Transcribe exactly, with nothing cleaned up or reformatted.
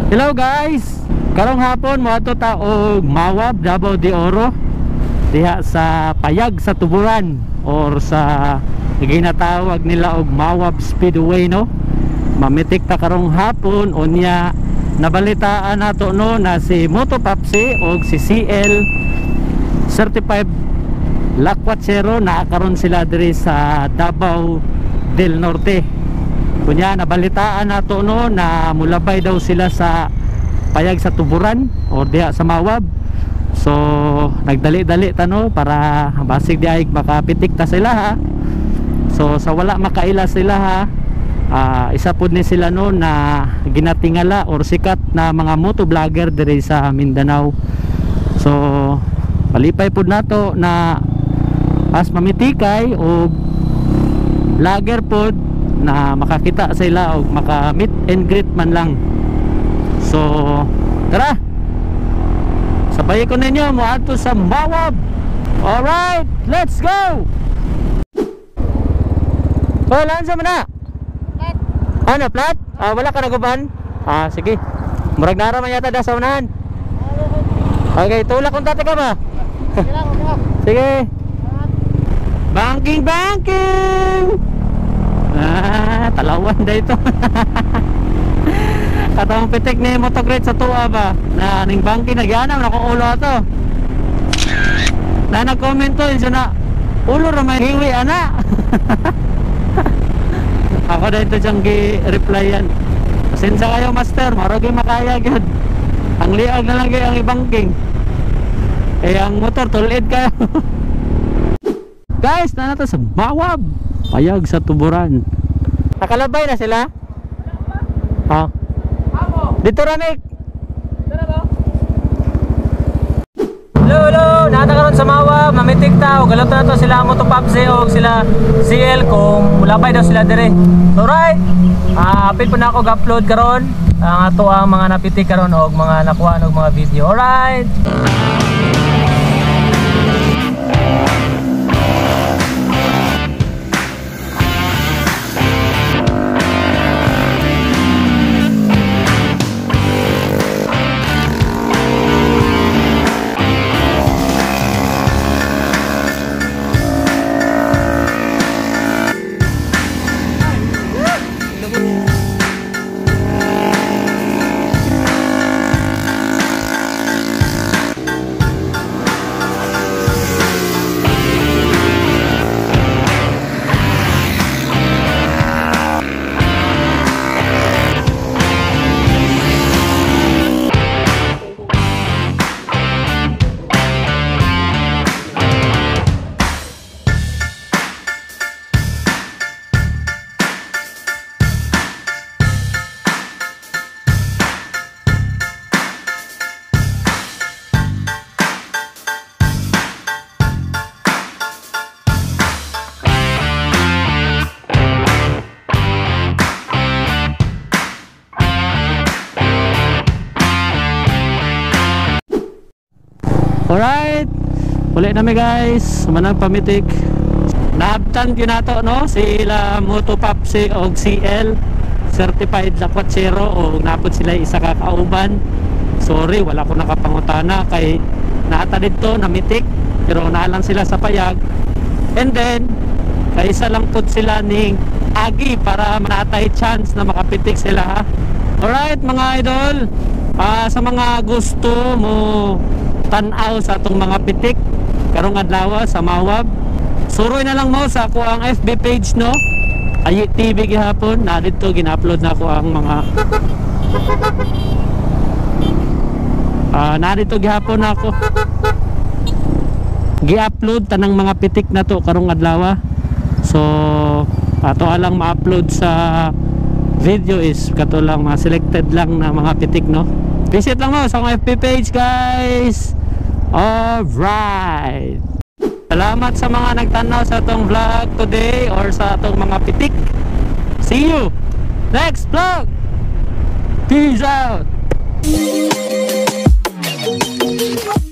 Hello guys, karong hapon mo ato ta og Mawab, Davao de Oro diha sa payag sa tuburan or sa ginatawag nila og Mawab Speedway no. Mamitik ta karong hapon unya nabalitaan nato no na si Moto Papsi og si C L Certified Lakwachero na karon sila diri sa Davao del Norte. Kunya nabalitaan nato no na mulabay daw sila sa payag sa tuburan or diha sa Mawab. So nagdali-dali ta no para basig di ay makapitik ta sila ha. So sa wala makaila sila ha, uh, isa pud ni sila no na ginatingala or sikat na mga moto vlogger diri sa Mindanao. So palipay pud nato na as mamitikay o vlogger pod na makakita sila o maka meet and greet man lang. So tara, sabay ko ninyo mo ato sa Mawab. Alright, let's go. Oh, lansa mo na plat. Ano plat? Ah, wala ka naguban? Ah, sige, murag naraman yata da sa unahan. Okay, tulak kung tati ka ba? Sige. Banking, banking. Ah, talawan da ito. Katawang pitik ni motograde sa tuwa ba na ning banking nagyanam na kung ulo ato na nag-comment to yun na ulo ramay hiwi ana. Ako na ito siyang gi-replyan, pasensya kayo master, maragi makaya yun. Ang liag na lang kayo ang ibangking eh ang motor tulid kayo. Guys, na nato sa Mawab, payag sa tuburan. Nakalabay na sila? Oh. Dito Ranik. Hello, hello. Nata karon sa Mawab, mamitik ta og galot na to sila Moto Papsi og sila C L kung mulabay daw sila dire. Alright. Ah, apil po na ako ga-upload karon ang ato ang mga napitik karon og mga nakuha og mga video. Alright. Alright, ulit namin guys, manang pamitik. Naabtan yun nato no, sila Moto Papsi o C L Certified Lakwachero o napod sila isa kakauban. Sorry, wala ko nakapangutana kay naata dito namitik, pero naalang sila sa payag. And then, kay isa lang pod sila ning agi para manatay chance na makapitik sila ha. Alright mga idol, uh, sa mga gusto mo tanaw sa atong mga pitik karong adlaw sa Mawab, suroy na lang mo sa ako ang F B page no, Ayi T V gihapon na dito gina-upload na ako ang mga uh, na dito gihapon na ako gi-upload tanang mga pitik na to karong adlaw. So ato alang ma-upload sa video is kato lang mga selected lang na mga pitik no. Visit lang mo sa akong F B page guys. Alright, salamat sa mga nagtanaw sa atong vlog today or sa atong mga pitik. See you next vlog. Peace out.